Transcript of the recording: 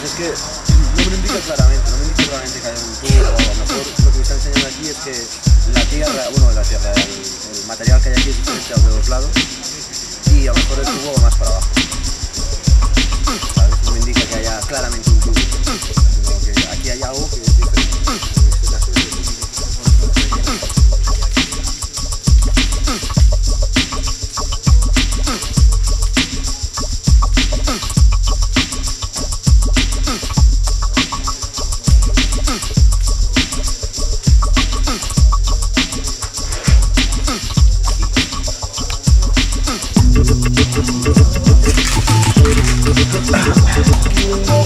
es que no me lo indica claramente, que hay un tubo, o a lo mejor lo que me está enseñando aquí es que el material que hay aquí es diferente a los de los lados y a lo mejor el tubo va más para abajo. ¿Sabes? No me indica que haya claramente un tubo, sino que aquí hay algo que es diferente. Este